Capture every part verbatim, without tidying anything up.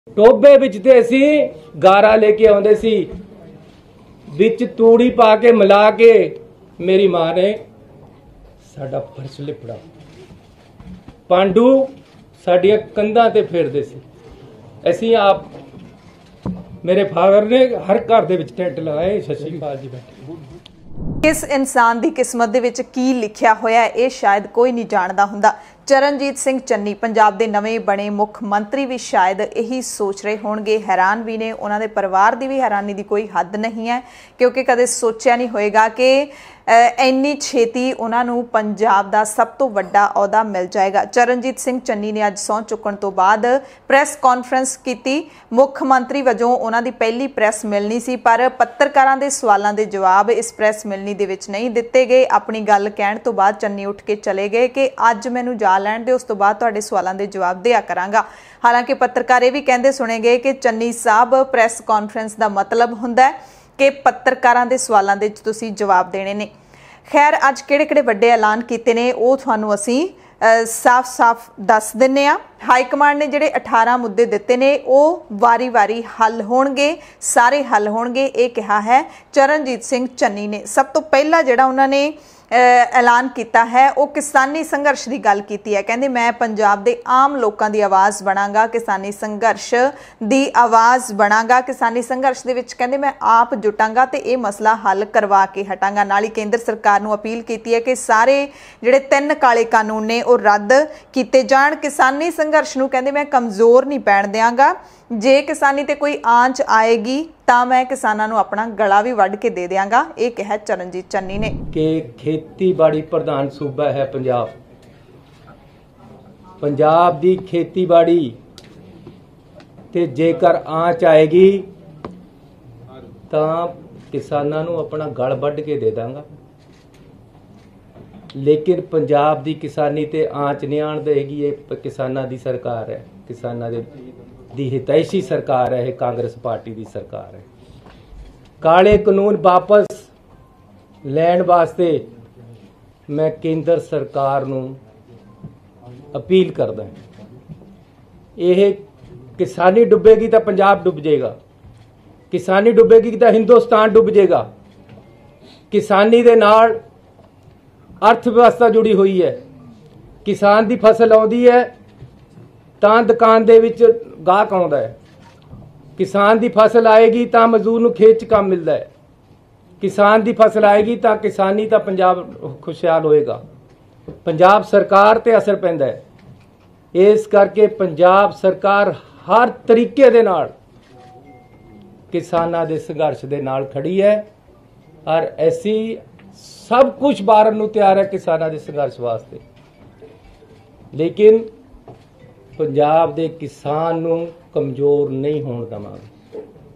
ਟੋਬੇ ਵਿੱਚ ਤੇ ਅਸੀਂ ਗਾਰਾ ਲੈ ਕੇ ਆਉਂਦੇ ਸੀ, ਵਿੱਚ ਤੂੜੀ ਪਾ ਕੇ ਮਿਲਾ ਕੇ ਮੇਰੀ ਮਾਂ ਨੇ ਸਾਡਾ ਫਰਸ਼ ਲਿਪੜਾ, ਪਾਂਡੂ ਸਾਡੀਆਂ ਕੰਧਾਂ ਤੇ ਫੇਰਦੇ ਸੀ। ਅਸੀਂ ਆਪ ਮੇਰੇ ਫਾਦਰ ਨੇ ਹਰ ਘਰ ਦੇ ਵਿੱਚ ਟੈਂਟ ਲਗਾਏ। ਸਤਿ ਸ਼੍ਰੀ ਅਕਾਲ ਜੀ। ਬੈਠੇ किस इंसान की किस्मत दे विच की लिखिया होया है, शायद कोई नहीं जानता हुंदा। चरणजीत सिंह चन्नी पंजाब के नवें बने मुख मंत्री भी शायद यही सोच रहे होणगे, हैरान भी ने, उन्होंने परिवार की भी हैरानी की कोई हद नहीं है, क्योंकि कदे सोचा नहीं होएगा कि इन्नी छेती उन्होंने पंजाब का सब तो वड्डा अहुदा मिल जाएगा। चरणजीत सिंह चन्नी ने अज सौं चुकण तो बाद प्रैस कॉन्फ्रेंस की। मुख मंत्री वजों उन्होंने पहली प्रैस मिलनी सी, पर पत्रकारां दे सवालों के जवाब इस प्रैस मिलनी दे विच नहीं दिते गए। अपनी गल कहण तो बाद चन्नी उठ के चले गए कि अज मैनूं जा लैण दे, उस तो बाद तुहाडे सवालों के जवाब दिया करांगा। हालांकि पत्रकार ये भी कहते सुने गए कि चन्नी साहब प्रैस कॉन्फ्रेंस का मतलब हुंदा है कि पत्रकारां दे सवालों के तुसीं जवाब देने ने। खैर अज किहड़े किहड़े वड्डे ऐलान कीते ने वो तुहानूं असीं साफ साफ दस दिंदे आ। हाईकमांड ने जिहड़े अठारह मुद्दे दिते ने वो वारी वारी हल होणगे, सारे हल होणगे, ये कहा है चरणजीत सिंह चन्नी ने। सब तो पहला जिहड़ा उन्होंने ऐलान किया है वो किसानी संघर्ष की गल की है। कहते मैं पंजाब के आम लोगों की आवाज़ बनांगा, किसानी संघर्ष की आवाज़ बनांगा, किसानी संघर्ष के विच कहते मैं आप जुटांगा तो ये मसला हल करवा के हटांगा। नाल ही केंद्र सरकार नूं अपील की है कि सारे जिहड़े तीन काले कानून ने वो रद्द किए जाण। किसानी संघर्ष नूं कहते मैं कमज़ोर नहीं पैण देंगा, जे किसानी ते कोई आंच आएगी तो मैं किसानों नूं अपना गला भी वढ़ के दे देंगा, ये कहा चरणजीत चन्नी ने। कि खेतीबाड़ी प्रधान सूबा है पंजाब, पंजाब दी खेतीबाड़ी ते जेकर आंच आएगी तो किसानों नूं अपना गल वढ़ के दे देंगा, लेकिन पंजाब दी किसानी ते आंच नहीं आण देगी। ये किसानां दी सरकार है, किसानां दे दी हितैषी सरकार है, कांग्रेस पार्टी की सरकार है। काले कानून वापस लैण वास्ते मैं केंद्र सरकार नूं अपील करदा। यह किसानी डुबेगी तो पंजाब डुब जाएगा, किसानी डुबेगी तो हिंदुस्तान डुब जाएगा। किसानी दे नाल अर्थव्यवस्था जुड़ी हुई है। किसान दी फसल आउंदी है ਤਾਂ दुकान दे विच गाहक आउंदा है, किसान दी फसल आएगी तो मजदूर नूं खेत च काम मिलता है, किसान दी फसल आएगी तो किसानी का पंजाब खुशहाल होएगा। पंजाब सरकार ते असर पैंदा है, इस करके पंजाब सरकार हर तरीके दे नाल किसानां दे संघर्ष दे नाल खड़ी है और ऐसी सब कुछ बारन नूं तैयार है किसानां दे संघर्ष वास्ते। लेकिन पंजाब दे किसान नूं कमज़ोर नहीं होण देवांगे।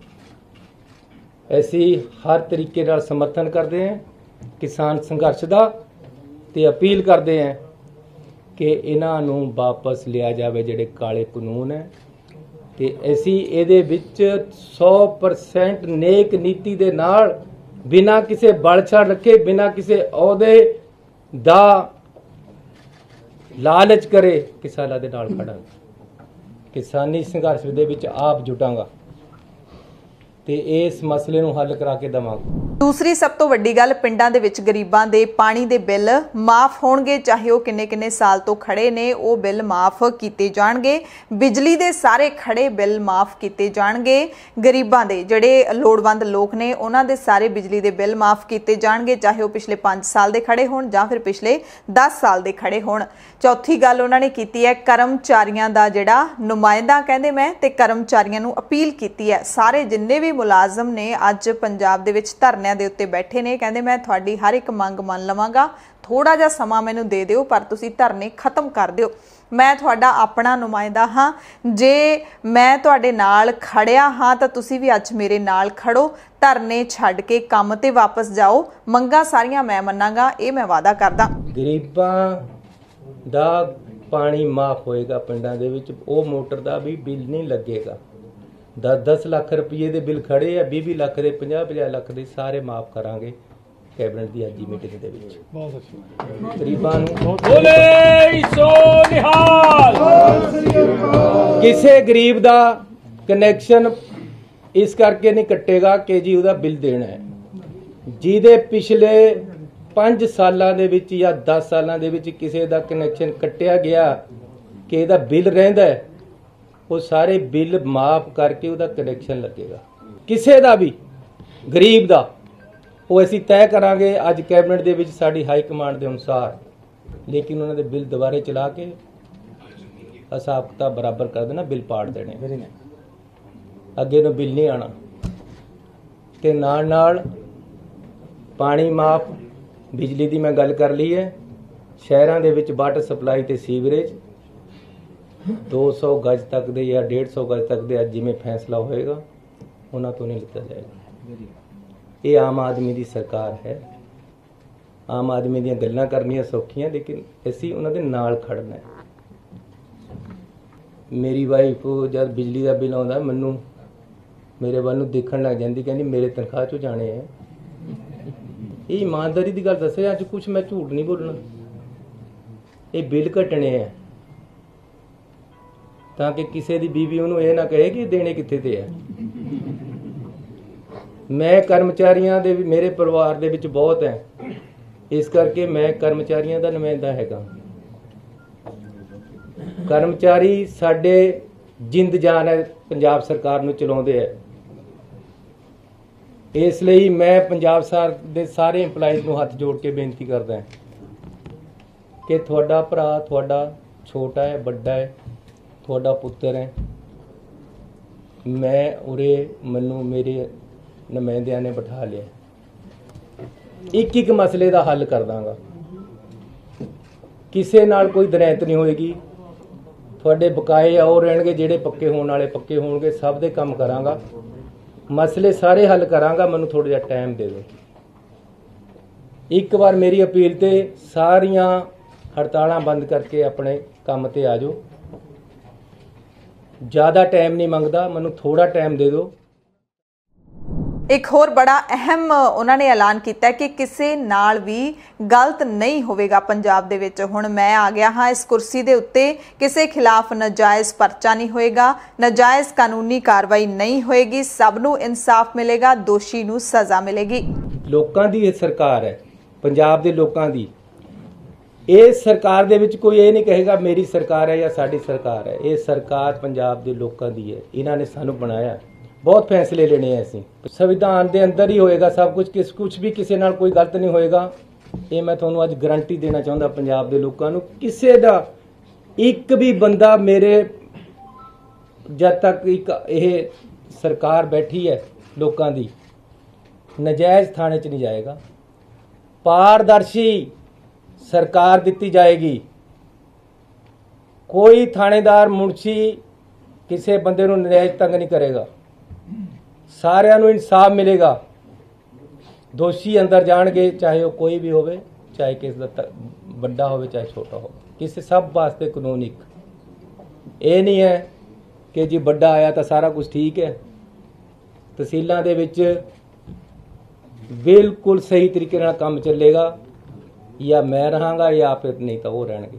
ऐसी हर तरीके नाल समर्थन करते हैं किसान संघर्ष का, ते अपील करते हैं कि इन्हां नूं वापस लिया जाए जिहड़े काले कानून है, ते असीं इहदे विच सौ परसेंट नेक नीति दे नाल बिना किसी बलछड़ रखे, बिना किसी अहुदे दा लालच करे किसानां दे नाल खड़ा, किसानी संघर्ष दे विच आप जुटांगा ते इस मसले नूं हल करा के देवांगा। दूसरी सब तो वड्डी गल पिंडां दे विच गरीबां दे पानी दे बिल माफ होणगे, चाहे वो किन्ने किन्ने साल तो खड़े ने, वो बिल माफ कीते जाणगे। बिजली दे सारे खड़े बिल माफ कीते जाणगे। गरीबां दे जिहड़े लोड़वंद लोग ने उन्हां दे सारे बिजली दे बिल माफ कीते जाणगे, चाहे वो पिछले पांच साल दे खड़े होण जां फिर पिछले दस साल दे खड़े होण। चौथी गल उन्हां ने कीती है कर्मचारियां दा जिहड़ा नुमाइंदा कहंदे मैं ते कर्मचारियां नूं अपील कीती है, सारे जिन्ने भी मुलाजम ने अज पंजाब दे विच धरने दे उत्ते बैठे ने, कहंदे मैं तुहाडी हर एक मंग मन लवांगा, थोड़ा जिहा समा मैनूं दे दिओ पर तुसीं धरने खत्म कर दिओ। मैं तुहाडा अपना नुमाइंदा हाँ, जे मैं तुहाडे नाल खड़िया हाँ तो तुसीं भी अज मेरे नाल खड़ो, धरने छड्ड के काम ते वापस जाओ, मंगां सारियां मैं मन्नांगा, ये मैं वादा करदा। गरीबां दा पानी माफ होएगा पिंडां दे विच, वो मोटर दा भी बिल नहीं लगेगा। दस दस लाख रुपये के बिल खड़े है, भी भी लाख के पंजाह पंजाह लाख के सारे माफ करांगे कैबिनेट की अज मीटिंग दे विच। गरीबां नूं बोले सो निहाल, किसी गरीब दा ਕਨੈਕਸ਼ਨ ਇਸ ਕਰਕੇ ਨਹੀਂ ਕੱਟੇਗਾ ਕਿ ਜੀ ਉਹਦਾ ਬਿੱਲ ਦੇਣਾ ਹੈ। ਜਿਹਦੇ ਪਿਛਲੇ ਪੰਜ ਸਾਲਾਂ ਦੇ ਵਿੱਚ ਜਾਂ ਦਸ ਸਾਲਾਂ ਦੇ ਵਿੱਚ ਕਿਸੇ ਦਾ ਕਨੈਕਸ਼ਨ ਕੱਟਿਆ ਗਿਆ ਕਿ ਇਹਦਾ ਬਿੱਲ ਰਹਿੰਦਾ ਹੈ, ਉਹ ਸਾਰੇ ਬਿੱਲ ਮਾਫ ਕਰਕੇ ਉਹਦਾ ਕਨੈਕਸ਼ਨ ਲੱਗੇਗਾ। ਕਿਸੇ ਦਾ ਵੀ ਗਰੀਬ ਦਾ ਉਹ ਅਸੀਂ ਤੈਅ ਕਰਾਂਗੇ ਅੱਜ ਕੈਬਨਿਟ ਦੇ ਵਿੱਚ ਸਾਡੀ ਹਾਈ ਕਮਾਂਡ ਦੇ ਅਨੁਸਾਰ, ਲੇਕਿਨ ਉਹਨਾਂ ਦੇ ਬਿੱਲ ਦੁਬਾਰੇ ਚਲਾ ਕੇ ਹਿਸਾਬ ਕਿਤਾਬ ਬਰਾਬਰ ਕਰ ਦੇਣਾ, ਬਿੱਲ ਪਾੜ ਦੇਣੇ, ਅੱਗੇ ਨੂੰ ਬਿੱਲ ਨਹੀਂ ਆਣਾ। ਤੇ ਨਾਲ ਨਾਲ ਪਾਣੀ ਮਾਫ, ਬਿਜਲੀ ਦੀ ਮੈਂ ਗੱਲ ਕਰ ਲਈ ਹੈ। ਸ਼ਹਿਰਾਂ ਦੇ ਵਿੱਚ ਵਾਟਰ ਸਪਲਾਈ ਤੇ ਸੀਵਰੇਜ ਦੋ ਸੌ ਗਜ ਤੱਕ ਦੇ ਜਾਂ ਡੇਢ ਸੌ ਗਜ ਤੱਕ ਦੇ ਅੱਜ ਜਿਵੇਂ ਫੈਸਲਾ ਹੋਏਗਾ ਉਹਨਾਂ ਤੋਂ ਨਹੀਂ ਲਿੱਤਾ ਜਾਏਗਾ। ਇਹ ਆਮ ਆਦਮੀ ਦੀ ਸਰਕਾਰ ਹੈ। ਆਮ ਆਦਮੀ ਦੀਆਂ ਗੱਲਾਂ ਕਰਨੀਆਂ ਸੌਖੀਆਂ, ਲੇਕਿਨ ਅਸੀਂ ਉਹਨਾਂ ਦੇ ਨਾਲ ਖੜਨਾ ਹੈ। ਮੇਰੀ ਵਾਈਫ ਜਦ ਬਿਜਲੀ ਦਾ ਬਿੱਲ ਆਉਂਦਾ ਮੈਨੂੰ ਮੇਰੇ ਵੱਲ ਨੂੰ ਦੇਖਣ ਲੱਗ ਜਾਂਦੀ, ਕਹਿੰਦੀ ਮੇਰੇ ਤਨਖਾਹ ਚੋਂ ਜਾਣੇ ਹੈ। ਇਹ ਇਮਾਨਦਾਰੀ ਦੀ ਗੱਲ ਦੱਸੇ, ਅੱਜ ਕੁਛ ਮੈਂ ਝੂਠ ਨਹੀਂ ਬੋਲਣਾ। ਇਹ ਬਿੱਲ ਘਟਣੇ ਹੈ ਤਾਂ ਕਿ ਕਿਸੇ ਦੀ ਬੀਵੀ ਉਹਨੂੰ ਇਹ ਨਾ ਕਹੇ ਕਿ ਦੇਣੇ ਕਿੱਥੇ ਤੇ ਹੈ। ਮੈਂ ਕਰਮਚਾਰੀਆਂ ਦੇ, ਮੇਰੇ ਪਰਿਵਾਰ ਦੇ ਵਿੱਚ ਬਹੁਤ ਹੈ, ਇਸ ਕਰਕੇ ਮੈਂ ਕਰਮਚਾਰੀਆਂ ਦਾ ਨੁਮਾਇੰਦਾ ਹੈਗਾ। ਕਰਮਚਾਰੀ ਸਾਡੇ ਜਿੰਦ ਜਾਨ ਹੈ, ਪੰਜਾਬ ਸਰਕਾਰ ਨੂੰ ਚਲਾਉਂਦੇ ਹੈ। ਇਸ ਲਈ ਮੈਂ ਪੰਜਾਬ ਸਰਕਾਰ ਦੇ ਸਾਰੇ ਇੰਪਲਾਈਜ਼ ਨੂੰ ਹੱਥ ਜੋੜ ਕੇ ਬੇਨਤੀ ਕਰਦਾ ਕਿ ਤੁਹਾਡਾ ਭਰਾ ਤੁਹਾਡਾ ਛੋਟਾ ਹੈ, ਵੱਡਾ ਹੈ, ਤੁਹਾਡਾ ਪੁੱਤਰ ਹੈ। ਮੈਂ ਉਰੇ ਮੈਨੂੰ ਮੇਰੇ ਨੁਮਾਇੰਦਿਆਂ ਨੇ ਬਿਠਾ ਲਿਆ, ਇੱਕ ਇੱਕ ਮਸਲੇ ਦਾ ਹੱਲ ਕਰ ਦਾਂਗਾ। ਕਿਸੇ ਨਾਲ ਕੋਈ ਦਰੈਤ ਨਹੀਂ ਹੋਏਗੀ। ਤੁਹਾਡੇ ਬਕਾਏ ਉਹ ਰਹਿਣਗੇ, ਜਿਹੜੇ ਪੱਕੇ ਹੋਣ ਵਾਲੇ ਪੱਕੇ ਹੋਣਗੇ। ਸਭ ਦੇ ਕੰਮ ਕਰਾਂਗਾ, ਮਸਲੇ ਸਾਰੇ ਹੱਲ ਕਰਾਂਗਾ। ਮੈਨੂੰ ਥੋੜਾ ਜਿਹਾ ਟਾਈਮ ਦੇ ਦਿਓ। ਇੱਕ ਵਾਰ ਮੇਰੀ ਅਪੀਲ ਤੇ ਸਾਰੀਆਂ ਹੜਤਾਲਾਂ ਬੰਦ ਕਰਕੇ ਆਪਣੇ ਕੰਮ ਤੇ ਆ ਜਾਓ। ਜ਼ਿਆਦਾ ਟਾਈਮ ਨਹੀਂ ਮੰਗਦਾ, ਮੈਨੂੰ ਥੋੜਾ ਟਾਈਮ ਦੇ ਦਿਓ। ਇੱਕ ਹੋਰ ਬੜਾ ਅਹਿਮ ਉਹਨਾਂ ਨੇ ਐਲਾਨ ਕੀਤਾ ਕਿ ਕਿਸੇ ਨਾਲ ਵੀ ਗਲਤ ਨਹੀਂ ਹੋਵੇਗਾ ਪੰਜਾਬ ਦੇ ਵਿੱਚ। ਹੁਣ ਮੈਂ ਆ ਗਿਆ ਹਾਂ ਇਸ ਕੁਰਸੀ ਦੇ ਉੱਤੇ, ਕਿਸੇ ਖਿਲਾਫ ਨਜਾਇਜ਼ ਪਰਚਾ ਨਹੀਂ ਹੋਏਗਾ, ਨਜਾਇਜ਼ ਕਾਨੂੰਨੀ ਕਾਰਵਾਈ ਨਹੀਂ ਹੋਏਗੀ, ਸਭ ਨੂੰ ਇਨਸਾਫ ਮਿਲੇਗਾ, ਦੋਸ਼ੀ ਨੂੰ ਸਜ਼ਾ ਮਿਲੇਗੀ। ਲੋਕਾਂ ਦੀ ਇਹ ਸਰਕਾਰ ਹੈ, ਪੰਜਾਬ ਦੇ ਲੋਕਾਂ ਦੀ। ਇਸ ਸਰਕਾਰ ਦੇ ਵਿੱਚ ਕੋਈ ਇਹ ਨਹੀਂ ਕਹੇਗਾ ਮੇਰੀ ਸਰਕਾਰ ਹੈ ਜਾਂ ਸਾਡੀ ਸਰਕਾਰ ਹੈ। ਇਹ ਸਰਕਾਰ ਪੰਜਾਬ ਦੇ ਲੋਕਾਂ ਦੀ ਹੈ। ਇਹਨਾਂ ਨੇ ਸਾਨੂੰ ਬਣਾਇਆ, ਬਹੁਤ ਫੈਸਲੇ ਲੈਣੇ ਆ ਅਸੀਂ। ਸੰਵਿਧਾਨ ਦੇ ਅੰਦਰ ਹੀ ਹੋਏਗਾ ਸਭ ਕੁਝ, ਕਿਸ ਕੁਝ ਵੀ ਕਿਸੇ ਨਾਲ ਕੋਈ ਗਲਤ ਨਹੀਂ ਹੋਏਗਾ। ਇਹ ਮੈਂ ਤੁਹਾਨੂੰ ਅੱਜ ਗਰੰਟੀ ਦੇਣਾ ਚਾਹੁੰਦਾ ਪੰਜਾਬ ਦੇ ਲੋਕਾਂ ਨੂੰ। ਕਿਸੇ ਦਾ ਇੱਕ ਵੀ ਬੰਦਾ ਮੇਰੇ ਜਦ ਤੱਕ ਇੱਕ ਇਹ ਸਰਕਾਰ ਬੈਠੀ ਹੈ ਲੋਕਾਂ ਦੀ, ਨਜਾਇਜ਼ ਥਾਣੇ 'ਚ ਨਹੀਂ ਜਾਏਗਾ। ਪਾਰਦਰਸ਼ੀ ਸਰਕਾਰ ਦਿੱਤੀ ਜਾਏਗੀ। ਕੋਈ ਥਾਣੇਦਾਰ ਮੁਨਸ਼ੀ ਕਿਸੇ ਬੰਦੇ ਨੂੰ ਨਜਾਇਜ਼ ਤੰਗ ਨਹੀਂ ਕਰੇਗਾ। ਸਾਰਿਆਂ ਨੂੰ ਇਨਸਾਫ ਮਿਲੇਗਾ। ਦੋਸ਼ੀ ਅੰਦਰ ਜਾਣਗੇ, ਚਾਹੇ ਉਹ ਕੋਈ ਵੀ ਹੋਵੇ, ਚਾਹੇ ਕਿਸੇ ਦਾ ਵੱਡਾ ਹੋਵੇ ਚਾਹੇ ਛੋਟਾ ਹੋਵੇ। ਕਿਸੇ ਸਭ ਵਾਸਤੇ ਕਾਨੂੰਨ ਇੱਕ। ਇਹ ਨਹੀਂ ਹੈ ਕਿ ਜੀ ਵੱਡਾ ਆਇਆ ਤਾਂ ਸਾਰਾ ਕੁਝ ਠੀਕ ਹੈ। ਤਹਿਸੀਲਾਂ ਦੇ ਵਿੱਚ ਬਿਲਕੁਲ ਸਹੀ ਤਰੀਕੇ ਨਾਲ ਕੰਮ ਚੱਲੇਗਾ। ਜਾਂ ਮੈਂ ਰਹਾਂਗਾ ਜਾਂ ਫਿਰ ਨਹੀਂ ਤਾਂ ਉਹ ਰਹਿਣਗੇ।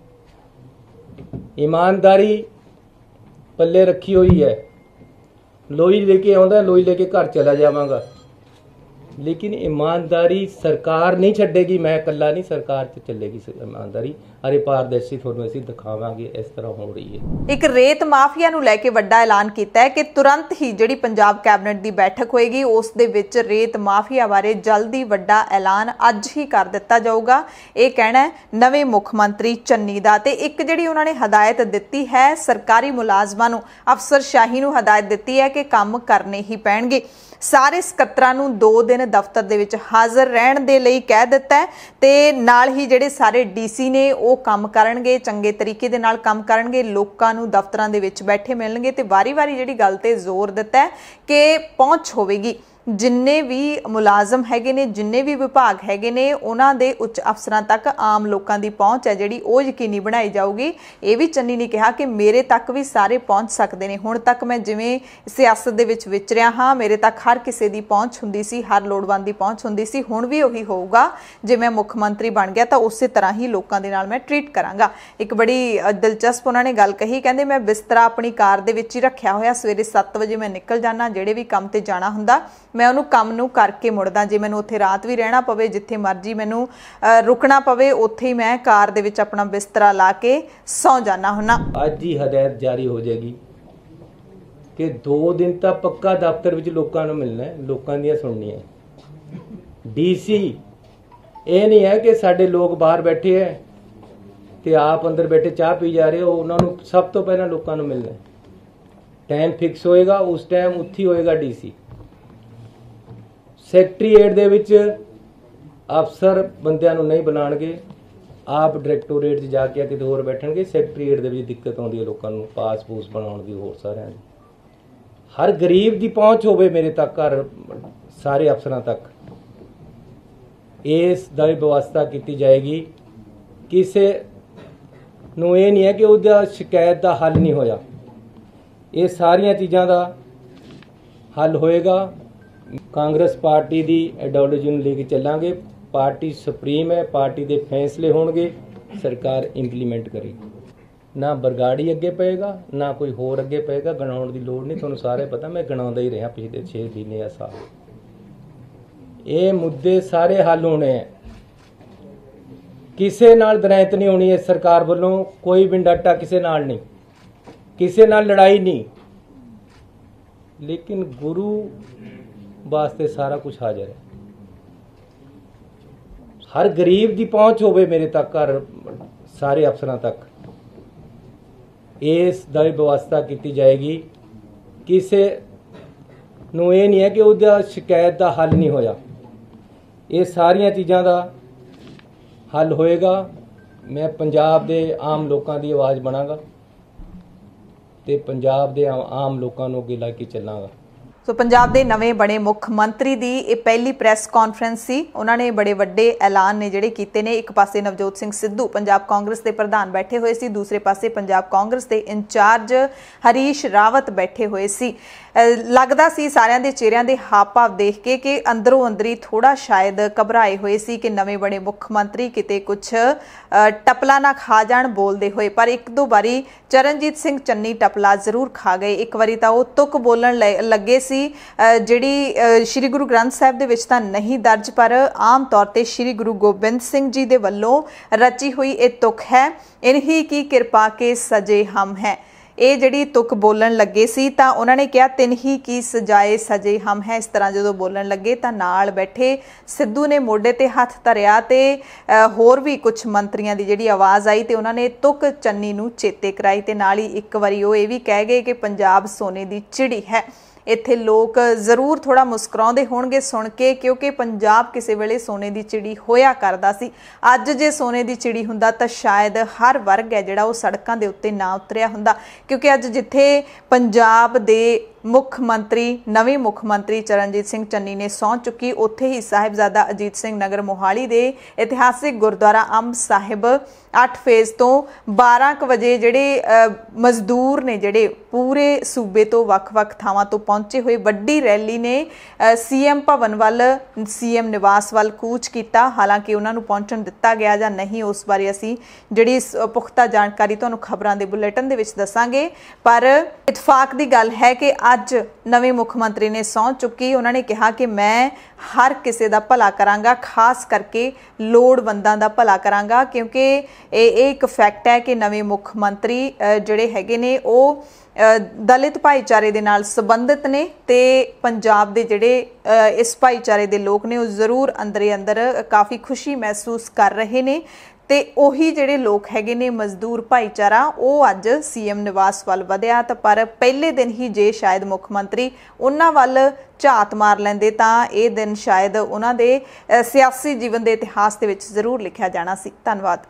ईमानदारी पल्ले रखी हुई है। लोई लेके आंदा, लोई लेके घर चला जावांगा, लेकिन ईमानदारी सरकार नहीं छड्डेगी। मैं कल्ला नहीं, सरकार च चलेगी ईमानदारी। अरे पारदर्शी थोनों असीं दिखावांगे, इस तरह हो रही है। एक रेत माफिया नूं लैके वड्डा ऐलान कीता है कि तुरंत ही जिहड़ी पंजाब कैबिनेट की बैठक होएगी उस दे विच रेत माफिया बारे जल्दी वड्डा ऐलान अज ही कर दिता जाऊगा। ये कहना है नवे मुख मंत्री चन्नी दा। ते एक जिहड़ी उन्हां ने हदायत दित्ती है सरकारी मुलाजमां नूं, अफसरशाही नूं हदायत दित्ती है कि काम करने ही पैणगे। सारे ਸਕੱਤਰਾਂ ਨੂੰ दो दिन दफ्तर ਦੇ ਵਿੱਚ ਹਾਜ਼ਰ ਰਹਿਣ ਦੇ ਲਈ ਕਹਿ ਦਿੱਤਾ ਹੈ ਤੇ ਨਾਲ ਹੀ ਜਿਹੜੇ ਸਾਰੇ ਡੀਸੀ ਨੇ ਉਹ ਕੰਮ ਕਰਨਗੇ, ਚੰਗੇ ਤਰੀਕੇ ਦੇ ਨਾਲ ਕੰਮ ਕਰਨਗੇ, ਲੋਕਾਂ ਨੂੰ ਦਫ਼ਤਰਾਂ ਦੇ ਵਿੱਚ ਬੈਠੇ ਮਿਲਣਗੇ ਤੇ ਵਾਰੀ-ਵਾਰੀ ਜਿਹੜੀ ਗੱਲ ਤੇ ਜ਼ੋਰ ਦਿੱਤਾ ਹੈ ਕਿ ਪਹੁੰਚ ਹੋਵੇਗੀ। ਜਿੰਨੇ ਵੀ ਮੁਲਾਜ਼ਮ ਹੈਗੇ ਨੇ, ਜਿੰਨੇ ਵੀ ਵਿਭਾਗ ਹੈਗੇ ਨੇ, ਉਹਨਾਂ ਦੇ ਉੱਚ ਅਫਸਰਾਂ ਤੱਕ ਆਮ ਲੋਕਾਂ ਦੀ ਪਹੁੰਚ ਹੈ ਜਿਹੜੀ ਉਹ ਯਕੀਨੀ ਬਣਾਈ ਜਾਊਗੀ। ਇਹ ਵੀ ਚੰਨੀ ਨੇ ਕਿਹਾ ਕਿ ਮੇਰੇ ਤੱਕ ਵੀ ਸਾਰੇ ਪਹੁੰਚ ਸਕਦੇ ਨੇ। ਹੁਣ ਤੱਕ ਮੈਂ ਜਿਵੇਂ ਸਿਆਸਤ ਦੇ ਵਿੱਚ ਵਿਚਰਿਆ ਹਾਂ, ਮੇਰੇ ਤੱਕ ਹਰ ਕਿਸੇ ਦੀ ਪਹੁੰਚ ਹੁੰਦੀ ਸੀ, ਹਰ ਲੋੜਵੰਦ ਦੀ ਪਹੁੰਚ ਹੁੰਦੀ ਸੀ। ਹੁਣ ਵੀ ਉਹੀ ਹੋਊਗਾ। ਜੇ ਮੈਂ ਮੁੱਖ ਮੰਤਰੀ ਬਣ ਗਿਆ ਤਾਂ ਉਸੇ ਤਰ੍ਹਾਂ ਹੀ ਲੋਕਾਂ ਦੇ ਨਾਲ ਮੈਂ ਟਰੀਟ ਕਰਾਂਗਾ। ਇੱਕ ਬੜੀ ਦਿਲਚਸਪ ਉਹਨਾਂ ਨੇ ਗੱਲ ਕਹੀ, ਕਹਿੰਦੇ ਮੈਂ ਬਿਸਤਰਾ ਆਪਣੀ ਕਾਰ ਦੇ ਵਿੱਚ ਹੀ ਰੱਖਿਆ ਹੋਇਆ, ਸਵੇਰੇ ਸੱਤ ਵਜੇ ਮੈਂ ਨਿਕਲ ਜਾਣਾ, ਜਿਹੜੇ ਵੀ ਕੰਮ ਤੇ ਜਾਣਾ ਹੁੰਦਾ ਮੈਂ ਉਹਨੂੰ ਕੰਮ ਨੂੰ ਕਰਕੇ ਮੁੜਦਾ। ਜੇ ਮੈਨੂੰ ਉੱਥੇ ਰਾਤ ਵੀ ਰਹਿਣਾ ਪਵੇ, ਜਿੱਥੇ ਮਰਜ਼ੀ ਮੈਨੂੰ ਰੁਕਣਾ ਪਵੇ, ਉੱਥੇ ਹੀ ਮੈਂ ਕਾਰ ਦੇ ਵਿੱਚ ਆਪਣਾ ਬਿਸਤਰਾ ਲਾ ਕੇ ਸੌਂ ਜਾਣਾ ਹੁੰਨਾ। ਅੱਜ ਹੀ ਹਦਾਇਤ ਜਾਰੀ ਹੋ ਜਾਏਗੀ ਕਿ ਦੋ ਦਿਨ ਤਾਂ ਪੱਕਾ ਦਫ਼ਤਰ ਵਿੱਚ ਲੋਕਾਂ ਨੂੰ ਮਿਲਣਾ ਹੈ, ਲੋਕਾਂ ਦੀਆਂ ਸੁਣਨੀਆਂ। ਡੀਸੀ ਇਹ ਨਹੀਂ ਹੈ ਕਿ ਸਾਡੇ ਲੋਕ ਬਾਹਰ ਬੈਠੇ ਹੈ ਤੇ ਆਪ ਅੰਦਰ ਬੈਠੇ ਚਾਹ ਪੀ ਜਾ ਰਹੇ ਹੋ, ਉਹਨਾਂ ਨੂੰ ਸਭ ਤੋਂ ਪਹਿਲਾਂ ਲੋਕਾਂ ਨੂੰ ਮਿਲਣਾ। ਟਾਈਮ ਫਿਕਸ ਹੋਏਗਾ, ਉਸ ਟਾਈਮ ਉੱਥੇ ਹੋਏਗਾ ਡੀਸੀ। ਸੈਕਟਰੀਏਟ ਦੇ ਵਿੱਚ ਅਫਸਰ ਬੰਦਿਆਂ ਨੂੰ ਨਹੀਂ ਬਣਾਉਣਗੇ, ਆਪ ਡਾਇਰੈਕਟੋਰੇਟ 'ਚ ਜਾ ਕੇ ਕਿਤੇ ਹੋਰ ਬੈਠਣਗੇ। ਸੈਕਟਰੀਏਟ ਦੇ ਵਿੱਚ ਦਿੱਕਤ ਆਉਂਦੀ ਹੈ ਲੋਕਾਂ ਨੂੰ ਪਾਸ ਪੂਸ ਬਣਾਉਣ ਦੀ, ਹੋਰ ਸਾਰਿਆਂ ਦੀ। ਹਰ ਗਰੀਬ ਦੀ ਪਹੁੰਚ ਹੋਵੇ ਮੇਰੇ ਤੱਕ, ਹਰ ਸਾਰੇ ਅਫਸਰਾਂ ਤੱਕ ਇਸ ਦਾ ਵਿਵਸਥਾ ਕੀਤੀ ਜਾਏਗੀ। ਕਿਸੇ ਨੂੰ ਇਹ ਨਹੀਂ ਹੈ ਕਿ ਉਹਦਾ ਸ਼ਿਕਾਇਤ ਦਾ ਹੱਲ ਨਹੀਂ ਹੋਇਆ, ਇਹ ਸਾਰੀਆਂ ਚੀਜ਼ਾਂ ਦਾ ਹੱਲ ਹੋਏਗਾ। ਕਾਂਗਰਸ ਪਾਰਟੀ ਦੀ ਆਈਡੀਓਲੋਜੀ ਨੂੰ ਲੈ ਕੇ ਚੱਲਾਂਗੇ। ਪਾਰਟੀ ਸੁਪਰੀਮ ਹੈ, ਪਾਰਟੀ ਦੇ ਫੈਸਲੇ ਹੋਣਗੇ, ਸਰਕਾਰ ਇੰਪਲੀਮੈਂਟ ਕਰੇਗੀ। ਨਾ ਬਰਗਾੜੀ ਅੱਗੇ ਪਏਗਾ, ਨਾ ਕੋਈ ਹੋਰ ਅੱਗੇ ਪਏਗਾ। ਗਣਾਉਣ ਦੀ ਲੋੜ ਨਹੀਂ, ਤੁਹਾਨੂੰ ਸਾਰੇ ਪਤਾ, ਮੈਂ ਗਣਾਉਂਦਾ ਹੀ ਰਿਹਾ ਪਿਛਲੇ ਛੇ ਮਹੀਨੇ ਜਾਂ ਸਾਲ। ਇਹ ਮੁੱਦੇ ਸਾਰੇ ਹੱਲ ਹੋਣੇ ਹੈ, ਕਿਸੇ ਨਾਲ ਦਰਾਇਤ ਨਹੀਂ ਹੋਣੀ। ਇਸ ਸਰਕਾਰ ਵੱਲੋਂ ਕੋਈ ਵੀ ਡਾਟਾ ਕਿਸੇ ਨਾਲ ਨਹੀਂ, ਕਿਸੇ ਨਾਲ ਲੜਾਈ ਨਹੀਂ, ਲੇਕਿਨ ਗੁਰੂ ਵਾਸਤੇ ਸਾਰਾ ਕੁਝ ਹਾਜ਼ਰ ਹੈ। ਹਰ ਗਰੀਬ ਦੀ ਪਹੁੰਚ ਹੋਵੇ ਮੇਰੇ ਤੱਕ, ਹਰ ਸਾਰੇ ਅਫਸਰਾਂ ਤੱਕ ਇਸ ਦਾ ਵਿਵਸਥਾ ਕੀਤੀ ਜਾਏਗੀ। ਕਿਸੇ ਨੂੰ ਇਹ ਨਹੀਂ ਹੈ ਕਿ ਉਹਦਾ ਸ਼ਿਕਾਇਤ ਦਾ ਹੱਲ ਨਹੀਂ ਹੋਇਆ, ਇਹ ਸਾਰੀਆਂ ਚੀਜ਼ਾਂ ਦਾ ਹੱਲ ਹੋਏਗਾ। ਮੈਂ ਪੰਜਾਬ ਦੇ ਆਮ ਲੋਕਾਂ ਦੀ ਆਵਾਜ਼ ਬਣਾਂਗਾ ਤੇ ਪੰਜਾਬ ਦੇ ਆਮ ਲੋਕਾਂ ਨੂੰ ਅੱਗੇ ਲੈ ਕੇ ਚੱਲਾਂਗਾ। ਸੋ ਪੰਜਾਬ ਦੇ ਨਵੇਂ ਬਣੇ ਮੁੱਖ ਮੰਤਰੀ ਦੀ ਇਹ ਪਹਿਲੀ ਪ੍ਰੈਸ ਕਾਨਫਰੰਸ ਸੀ। ਉਹਨਾਂ ਨੇ ਬੜੇ ਵੱਡੇ ਐਲਾਨ ਨੇ ਜਿਹੜੇ ਕੀਤੇ ਨੇ। ਇੱਕ ਪਾਸੇ ਨਵਜੋਤ ਸਿੰਘ ਸਿੱਧੂ ਪੰਜਾਬ ਕਾਂਗਰਸ ਦੇ ਪ੍ਰਧਾਨ ਬੈਠੇ ਹੋਏ ਸੀ, ਦੂਸਰੇ ਪਾਸੇ ਪੰਜਾਬ ਕਾਂਗਰਸ ਦੇ ਇੰਚਾਰਜ ਹਰੀਸ਼ ਰਾਵਤ ਬੈਠੇ ਹੋਏ ਸੀ। ਲੱਗਦਾ ਸੀ ਸਾਰਿਆਂ ਦੇ ਚਿਹਰਿਆਂ ਦੇ ਹਾਵ ਭਾਵ ਦੇਖ ਕੇ ਕਿ ਅੰਦਰੋਂ ਅੰਦਰੀ ਥੋੜਾ ਸ਼ਾਇਦ ਘਬਰਾਏ ਹੋਏ ਸੀ ਕਿ ਨਵੇਂ ਬਣੇ ਮੁੱਖ ਮੰਤਰੀ ਕਿਤੇ ਕੁਝ ਟਪਲਾ ਨਾ ਖਾ ਜਾਣ ਬੋਲਦੇ ਹੋਏ। ਪਰ ਇੱਕ ਦੋ ਵਾਰੀ ਚਰਨਜੀਤ ਸਿੰਘ ਚੰਨੀ ਟਪਲਾ ਜ਼ਰੂਰ ਖਾ ਗਏ। ਇੱਕ ਵਾਰੀ ਤਾਂ ਉਹ ਤੁਕ ਬੋਲਣ ਲੱਗੇ ਸੀ ਜਿਹੜੀ ਸ਼੍ਰੀ ਗੁਰੂ ਗ੍ਰੰਥ ਸਾਹਿਬ ਦੇ ਵਿੱਚ ਤਾਂ ਨਹੀਂ ਦਰਜ, ਪਰ ਆਮ ਤੌਰ ਤੇ ਸ਼੍ਰੀ ਗੁਰੂ ਗੋਬਿੰਦ ਸਿੰਘ ਜੀ ਦੇ ਵੱਲੋਂ ਰਚੀ ਹੋਈ ਇਹ ਤੁਕ ਹੈ, ਇਨਹੀ ਕੀ ਕਿਰਪਾ ਕੇ ਸਜੇ ਹਮ ਹੈ। ਇਹ ਜਿਹੜੀ ਤੁਕ ਬੋਲਣ ਲੱਗੇ ਸੀ ਤਾਂ ਉਹਨਾਂ ਨੇ ਕਿਹਾ ਤਿਨਹੀ ਕੀ ਸਜਾਏ ਸਜੇ ਹਮ ਹੈ। ਇਸ ਤਰ੍ਹਾਂ ਜਦੋਂ ਬੋਲਣ ਲੱਗੇ ਤਾਂ ਨਾਲ ਬੈਠੇ ਸਿੱਧੂ ਨੇ ਮੋਢੇ ਤੇ ਹੱਥ ਧਰਿਆ ਤੇ ਹੋਰ ਵੀ ਕੁਝ ਮੰਤਰੀਆਂ ਦੀ ਜਿਹੜੀ ਆਵਾਜ਼ ਆਈ ਤੇ ਉਹਨਾਂ ਨੇ ਤੁਕ ਚੰਨੀ ਨੂੰ ਚੇਤੇ ਕਰਾਈ ਤੇ ਨਾਲ ਹੀ ਇੱਕ ਵਾਰੀ ਉਹ ਇਹ ਵੀ ਕਹਿ ਗਏ ਕਿ ਪੰਜਾਬ ਸੋਨੇ ਦੀ ਚਿੜੀ ਹੈ। ਇੱਥੇ ਲੋਕ ਜ਼ਰੂਰ ਥੋੜਾ ਮੁਸਕਰਾਉਂਦੇ ਹੋਣਗੇ ਸੁਣ ਕੇ, ਕਿਉਂਕਿ ਪੰਜਾਬ ਕਿਸੇ ਵੇਲੇ ਸੋਨੇ ਦੀ ਚਿੜੀ ਹੋਇਆ ਕਰਦਾ ਸੀ। ਅੱਜ ਜੇ ਸੋਨੇ ਦੀ ਚਿੜੀ ਹੁੰਦਾ ਤਾਂ ਸ਼ਾਇਦ ਹਰ ਵਰਗ ਹੈ ਜਿਹੜਾ ਉਹ ਸੜਕਾਂ ਦੇ ਉੱਤੇ ਨਾ ਉਤਰਿਆ ਹੁੰਦਾ, ਕਿਉਂਕਿ ਅੱਜ ਜਿੱਥੇ ਪੰਜਾਬ ਦੇ ਮੁੱਖ ਮੰਤਰੀ ਨਵੇਂ ਮੁੱਖ ਮੰਤਰੀ ਚਰਨਜੀਤ ਸਿੰਘ ਚੰਨੀ ਨੇ ਸਹੁੰ ਚੁੱਕੀ, ਉੱਥੇ ਹੀ ਸਾਹਿਬਜ਼ਾਦਾ ਅਜੀਤ ਸਿੰਘ ਨਗਰ ਮੋਹਾਲੀ ਦੇ ਇਤਿਹਾਸਿਕ ਗੁਰਦੁਆਰਾ ਅੰਬ ਸਾਹਿਬ ਅੱਠ ਫੇਜ਼ ਤੋਂ ਬਾਰਾਂ ਕੁ ਵਜੇ ਜਿਹੜੇ ਮਜ਼ਦੂਰ ਨੇ ਜਿਹੜੇ ਪੂਰੇ ਸੂਬੇ ਤੋਂ ਵੱਖ-ਵੱਖ ਥਾਵਾਂ ਤੋਂ ਪਹੁੰਚੇ ਹੋਏ ਵੱਡੀ ਰੈਲੀ ਨੇ ਸੀਐਮ ਭਵਨ ਵੱਲ, ਸੀਐਮ ਨਿਵਾਸ ਵੱਲ ਕੂਚ ਕੀਤਾ। ਹਾਲਾਂਕਿ ਉਹਨਾਂ ਨੂੰ ਪਹੁੰਚਣ ਦਿੱਤਾ ਗਿਆ ਜਾਂ ਨਹੀਂ ਉਸ ਬਾਰੇ ਅਸੀਂ ਜਿਹੜੀ ਪੁਖਤਾ ਜਾਣਕਾਰੀ ਤੁਹਾਨੂੰ ਖਬਰਾਂ ਦੇ ਬੁਲੇਟਿਨ ਦੇ ਵਿੱਚ ਦੱਸਾਂਗੇ। ਪਰ ਇਤਫਾਕ ਦੀ ਗੱਲ ਹੈ ਕਿ ਅੱਜ ਨਵੇਂ ਮੁੱਖ ਮੰਤਰੀ ਨੇ ਸਹੁੰ ਚੁੱਕੀ। ਉਹਨਾਂ ਨੇ ਕਿਹਾ ਕਿ ਮੈਂ ਹਰ ਕਿਸੇ ਦਾ ਭਲਾ ਕਰਾਂਗਾ, ਖਾਸ ਕਰਕੇ ਲੋੜਵੰਦਾਂ ਦਾ ਭਲਾ ਕਰਾਂਗਾ, ਕਿਉਂਕਿ ਇਹ ਇੱਕ ਫੈਕਟ ਹੈ ਕਿ ਨਵੇਂ ਮੁੱਖ ਮੰਤਰੀ ਜਿਹੜੇ ਹੈਗੇ ਨੇ ਉਹ ਦਲਿਤ ਭਾਈਚਾਰੇ ਦੇ ਨਾਲ ਸੰਬੰਧਿਤ ਨੇ ਤੇ ਪੰਜਾਬ ਦੇ ਜਿਹੜੇ ਇਸ ਭਾਈਚਾਰੇ ਦੇ ਲੋਕ ਨੇ ਉਹ ਜ਼ਰੂਰ ਅੰਦਰੇ ਅੰਦਰ ਕਾਫੀ ਖੁਸ਼ੀ ਮਹਿਸੂਸ ਕਰ ਰਹੇ ਨੇ। ਤੇ ਉਹੀ ਜਿਹੜੇ ਲੋਕ ਹੈਗੇ ਨੇ ਮਜ਼ਦੂਰ ਭਾਈਚਾਰਾ, ਉਹ ਅੱਜ ਸੀਐਮ ਨਿਵਾਸ ਵੱਲ ਵਧਿਆ। ਤਾਂ ਪਰ ਪਹਿਲੇ ਦਿਨ ਹੀ ਜੇ ਸ਼ਾਇਦ ਮੁੱਖ ਮੰਤਰੀ ਉਹਨਾਂ ਵੱਲ ਝਾਤ ਮਾਰ ਲੈਂਦੇ ਤਾਂ ਇਹ ਦਿਨ ਸ਼ਾਇਦ ਉਹਨਾਂ ਦੇ ਸਿਆਸੀ ਜੀਵਨ ਦੇ ਇਤਿਹਾਸ ਦੇ ਵਿੱਚ ਜ਼ਰੂਰ ਲਿਖਿਆ ਜਾਣਾ ਸੀ। ਧੰਨਵਾਦ।